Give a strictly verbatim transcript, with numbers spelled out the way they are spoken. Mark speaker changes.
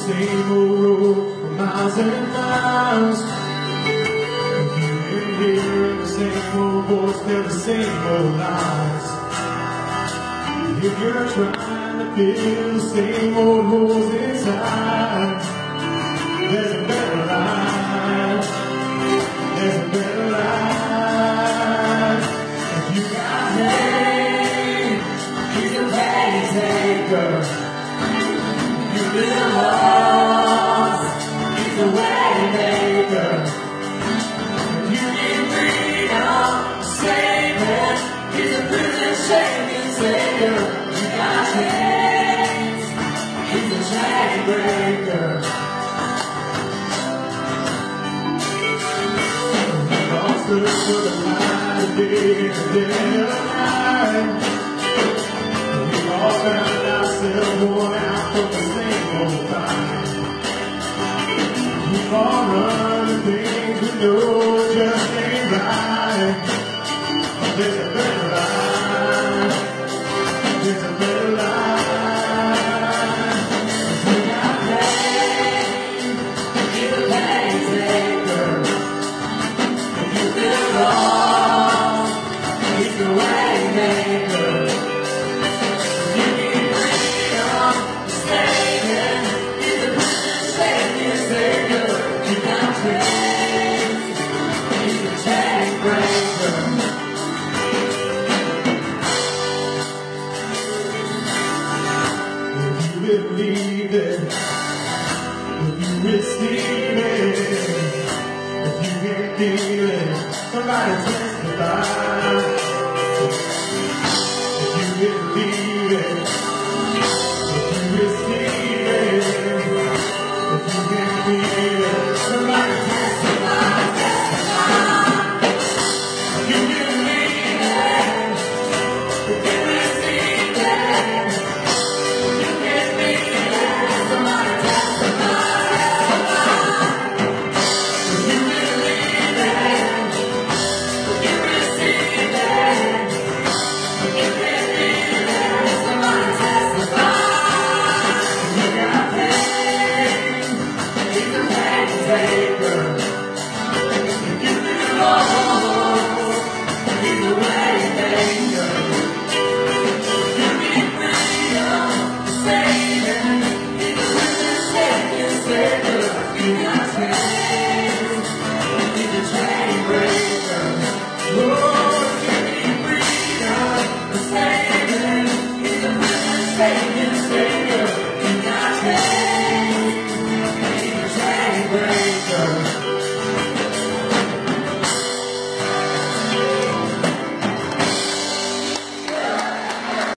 Speaker 1: same old road for miles and miles. You've been hearing the same old voice, tell the same old lies. If you're trying to fill the same old holes inside, there's a better life. There's a better life. If you got hate, he's a pain taker. You've been lost, he's a way maker. If you need freedom, save it. He's a prison shaking savior. You got chains, he's a chainbreaker. Look for the light of day and the day of night. We all found ourselves worn out from the same old fight. Keep on running things we know just ain't right. There's a better life. There's a better life. We got pain, he's a pain taker. He's the way maker. You need freedom, saving. He's the prison shaking savior. You got chains, he's the chainbreaker. If you believe it, if you receive it, if you can feel it, somebody testify. If you believe it, if you receive it, if you can feel it, somebody testify, testify. If you believe it, if you receive it, if you can feel it, somebody testify, testify. If you believe it, Taker.